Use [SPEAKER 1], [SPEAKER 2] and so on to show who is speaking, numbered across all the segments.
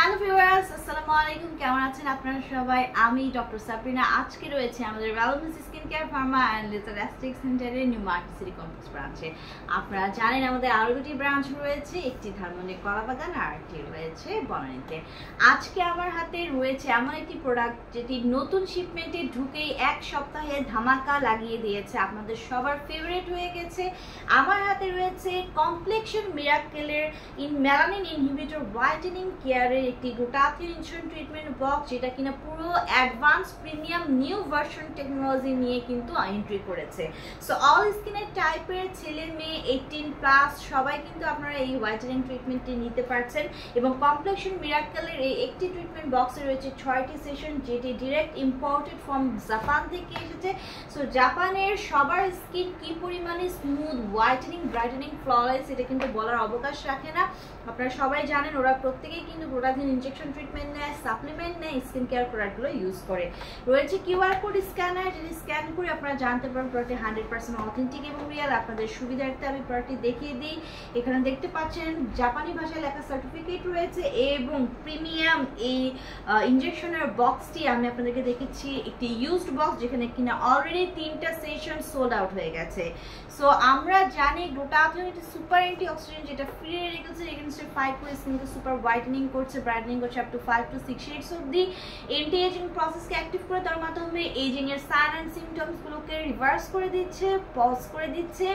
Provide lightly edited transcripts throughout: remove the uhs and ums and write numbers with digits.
[SPEAKER 1] Hello viewers, আসসালামু আলাইকুম। কেমন আছেন আপনারা সবাই? আমি ডক্টর সাবরিনা। আজকে রয়েছে আমাদের wellness skin care pharma and laser aesthetic সেন্টারের নিউ মার্কেট সিটি কমপ্লেক্স ব্রাঞ্চে। আপনারা জানেন আমাদের আরও দুটি ব্রাঞ্চ রয়েছে, একটি ধানমন্ডি কলাবাগান আর একটি রয়েছে বনানীতে। আজকে আমার হাতে রয়েছে এমন একটি প্রোডাক্ট যেটি নতুন শিপমেন্টে ঢুকেই এক সপ্তাহে ধামাকা লাগিয়ে দিয়েছে, আপনাদের সবার ফেভারিট হয়ে গেছে। আমার হাতে রয়েছে কমপ্লেক্সন মিরাকেলের মেলানিন ইনহিবিটর হোয়াইটেনিং কেয়ারের একটি গ্লুটাথিয়ন ইনসুলিন ট্রিটমেন্ট বক্স, যেটা কিনা পুরো advance premium new version technology নিয়ে কিন্তু এন্ট্রি করেছে। সো অল স্কিনের টাইপের ছেলে মেয়ে 18+ সবাই কিন্তু আপনারা এই হোয়াইটেনিং ট্রিটমেন্টটি নিতে পারছেন। এবং কমপ্লেক্সন মিরাকেলের এই একটি ট্রিটমেন্ট বক্সে রয়েছে 6টি সেশন, যেটি ডিরেক্ট ইম্পোর্টেড ফ্রম জাপান থেকে এসেছে। সো জাপানের সবার স্কিন কি পরিমাণে স্মুথ, হোয়াইটেনিং, ব্রাইটেনিং, ফ্ললেস এটা কিন্তু বলার অবকাশ রাখে না। আপনারা সবাই জানেন ওরা প্রত্যেকেই কিন্তু গ্লুটাথিয়ন ইনজেকশন ট্রিটমেন্ট নেয়, সাপ্লিমেন্ট নেয়, স্কিন কেয়ার প্রোডাক্টগুলো ইউজ করে। রয়েছে কিউআর কোড স্ক্যানার, যেটি স্ক্যান করে আপনারা জানতে পারেন প্রোডাক্টটি 100% অথেন্টিক এবং রিয়েল। আপনাদের সুবিধার্থে আমি প্রোডাক্টটি দেখিয়ে দিই। এখানে দেখতে পাচ্ছেন জাপানি ভাষায় লেখা সার্টিফিকেট রয়েছে এবং প্রিমিয়াম এই ইনজেকশনের বক্সটি আমি আপনাদেরকে দেখেছি একটি ইউজড বক্স, যেখানে কিনা অলরেডি 3টা সেশন সোল্ড আউট হয়ে গেছে। সো আমরা জানি গ্লুটাথিয়ন একটি সুপার অ্যান্টিঅক্সিডেন্ট, যেটা ফ্রি রেডিকেলসের এগেইনস্টে ফাইট করে স্কিনকে সুপার হোয়াইটেনিং করছে, ব্রাইটেনিং করছে আপ টু 5 to 6 শেডস অবধি। এন্টি এজিং প্রসেসকে অ্যাক্টিভ করে তার মাধ্যমে এজিং এর সাইন অ্যান্ড সিমটমসগুলোকে রিভার্স করে দিচ্ছে, পজ করে দিচ্ছে।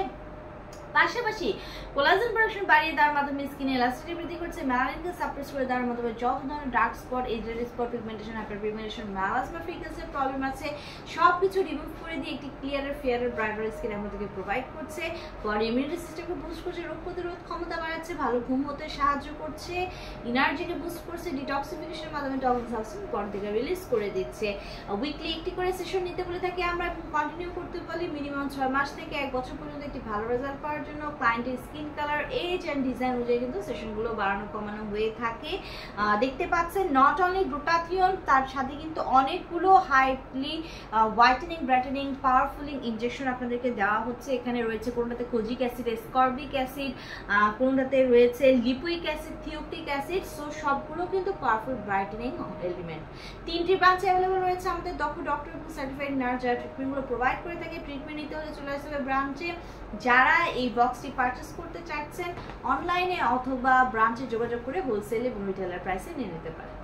[SPEAKER 1] পাশাপাশি কোলাজেন প্রোডাকশন বাড়িয়ে দেওয়ার মাধ্যমে স্কিনে ইলাস্টিসিটি বৃদ্ধি করছে, মেলানিনকে সাপ্রেস করে দেওয়ার মাধ্যমে যত ধরনের ডার্ক স্পট, এজের spot, pigmentation, hyper pigmentation, melasma ফ্রিকেন্সির প্রবলেম আছে সব কিছু রিমুভ করে দিয়ে একটি ক্লিয়ার, ফেয়ার, ব্রাইটার স্কিন আমাদেরকে প্রোভাইড করছে। বডি ইমিউনিটি সিস্টেমকে বুস্ট করছে, রোগ প্রতিরোধ ক্ষমতা বাড়াচ্ছে, ভালো ঘুম হতে সাহায্য করছে, এনার্জিকে বুস্ট করছে, ডিটক্সিফিকেশনের মাধ্যমে টক্সিন সাবস্টেন্স বডি থেকে রিলিজ করে দিচ্ছে। উইকলি একটি করে সেশন নিতে বলে থাকি আমরা এবং কন্টিনিউ করতে বলি মিনিমাম 6 মাস থেকে 1 বছর পর্যন্ত একটি ভালো রেজাল্ট পাওয়ার জন্য। ক্লায়েন্টের skin colour, age and design অনুযায়ী কিন্তু সেশনগুলো বাড়ানো কমানো হয়ে থাকে। দেখতে পাচ্ছেন নট অনলি গ্লুটাথিয়ন, তার সাথে কিন্তু অনেকগুলো হাইলি হোয়াইটেনিং, ব্রাইটেনিং, পাওয়ারফুলিং ইনজেকশন আপনাদেরকে দেওয়া হচ্ছে। এখানে রয়েছে কোনটাতে কোজিক অ্যাসিড, স্করবিক অ্যাসিড, কোনটাতে রয়েছে lipoic acid, thioctic acid. So সবগুলো কিন্তু পাওয়ারফুল ব্রাইটেনিং এলিমেন্ট। 3টি ব্রাঞ্চে অ্যাভেলেবল রয়েছে আমাদের ডক্টর এবং সার্টিফাইড নার্স, যারা ট্রিটমেন্টগুলো প্রোভাইড করে থাকে। ট্রিটমেন্ট নিতে হলে চলে আসবে ব্রাঞ্চে। যারা এই বক্সটি পারচেস করতে চাচ্ছেন অনলাইনে অথবা ব্রাঞ্চে যোগাযোগ করে হোলসেল এবং রিটেলার প্রাইসে নিয়ে নিতে পারেন।